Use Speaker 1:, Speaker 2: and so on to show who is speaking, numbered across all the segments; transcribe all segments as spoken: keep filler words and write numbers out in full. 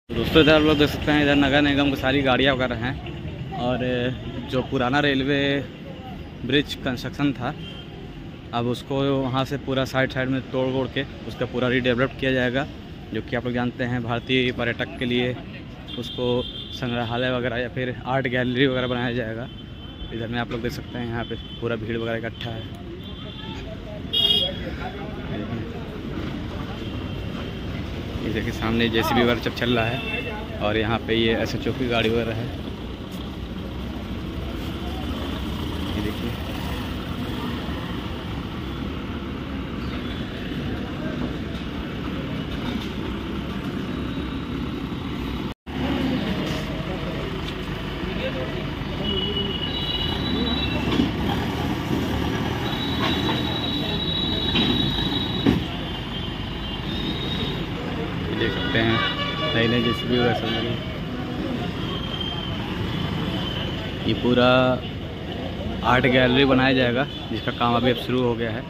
Speaker 1: दोस्तों इधर आप लोग देख सकते हैं, इधर नगर निगम की सारी गाड़ियाँ वगैरह हैं। और जो पुराना रेलवे ब्रिज कंस्ट्रक्शन था, अब उसको वहाँ से पूरा साइड साइड में तोड़ तोड़ के उसका पूरा रीडेवलप किया जाएगा, जो कि आप लोग जानते हैं भारतीय पर्यटक के लिए उसको संग्रहालय वगैरह या फिर आर्ट गैलरी वगैरह बनाया जाएगा। इधर में आप लोग देख सकते हैं, यहाँ पे पूरा भीड़ वगैरह इकट्ठा है। ये देखिए सामने जेसीबी वगैरह सब चल रहा है और यहाँ पे ये एस एच ओ की गाड़ी वगैरह है। ये देखिए देख सकते हैं नई नई जेसीबी वगैरह सब लगी। ये पूरा आर्ट गैलरी बनाया जाएगा, जिसका काम अभी अब शुरू हो गया है,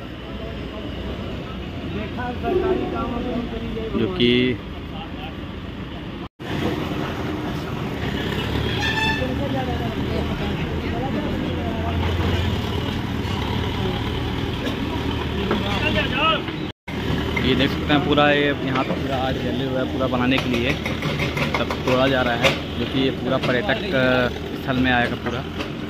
Speaker 1: जो कि ये देख सकते हैं पूरा ये यहाँ पर पूरा आर्ट गैलरी हुआ है, पूरा बनाने के लिए सब तोड़ा जा रहा है, जो कि ये पूरा पर्यटक स्थल में आएगा पूरा।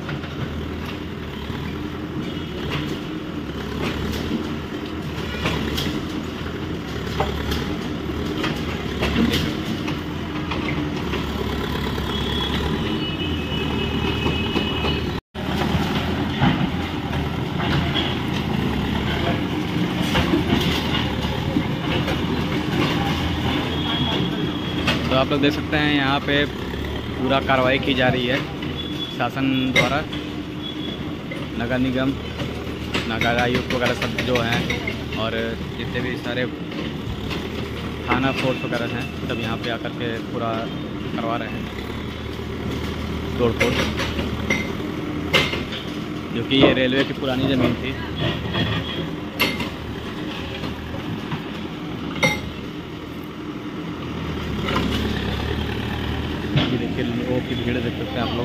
Speaker 1: तो आप लोग देख सकते हैं यहाँ पे पूरा कार्रवाई की जा रही है शासन द्वारा। नगर निगम, नगर आयुक्त वगैरह सब जो हैं और जितने भी सारे थाना फोर्स वगैरह हैं, सब यहाँ पे आकर के पूरा करवा रहे हैं तोड़ फोड़, जो कि ये रेलवे की पुरानी ज़मीन थी। देखिए लोगों की भीड़ देख सकते हैं आप लोग।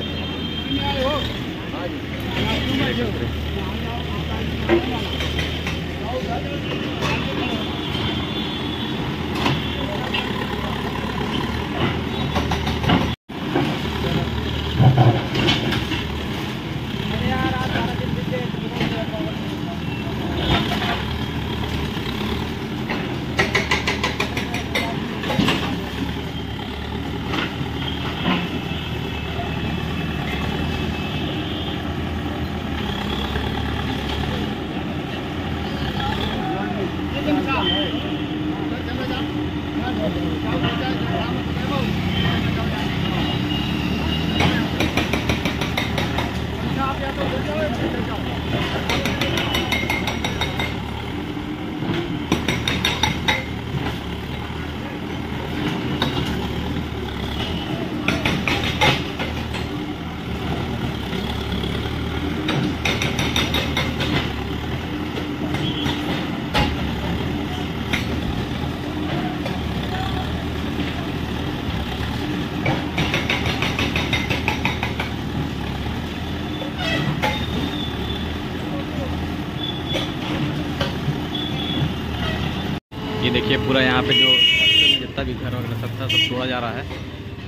Speaker 1: ये देखिए पूरा यहाँ पे जो जितना भी घर वगैरह सब था, सब तोड़ा जा रहा है।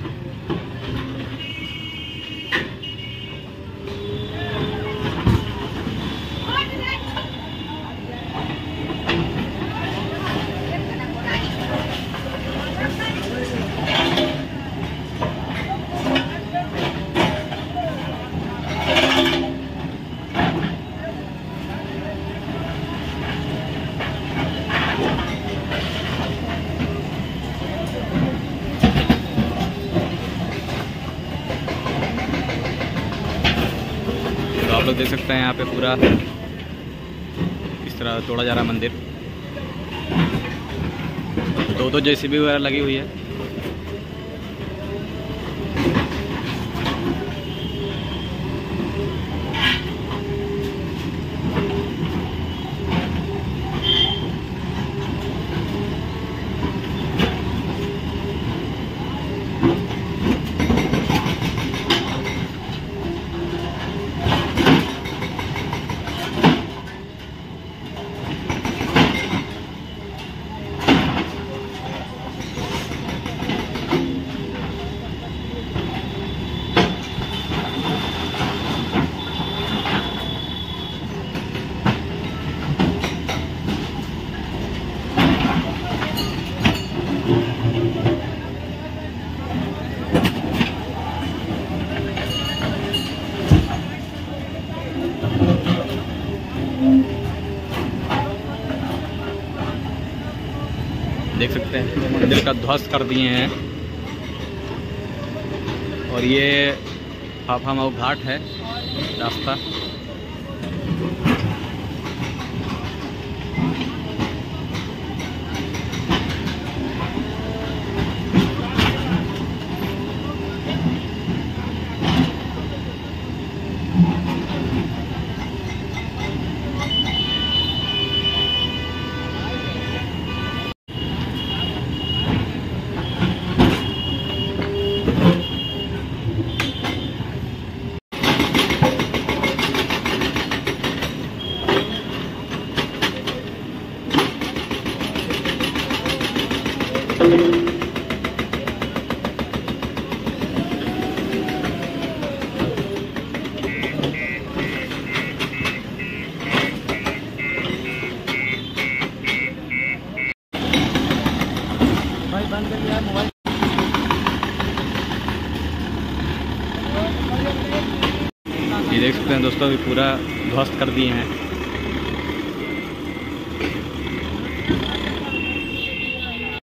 Speaker 1: तो आप लोग देख सकते हैं यहाँ पे पूरा इस तरह तोड़ा जा रहा है मंदिर। दो दो जेसीबी वगैरह लगी हुई है। सकते हैं, तो मंदिर का ध्वस्त कर दिए हैं। और ये फाफामऊ घाट है रास्ता। ये देख सकते हैं दोस्तों, अभी पूरा ध्वस्त कर दिए हैं।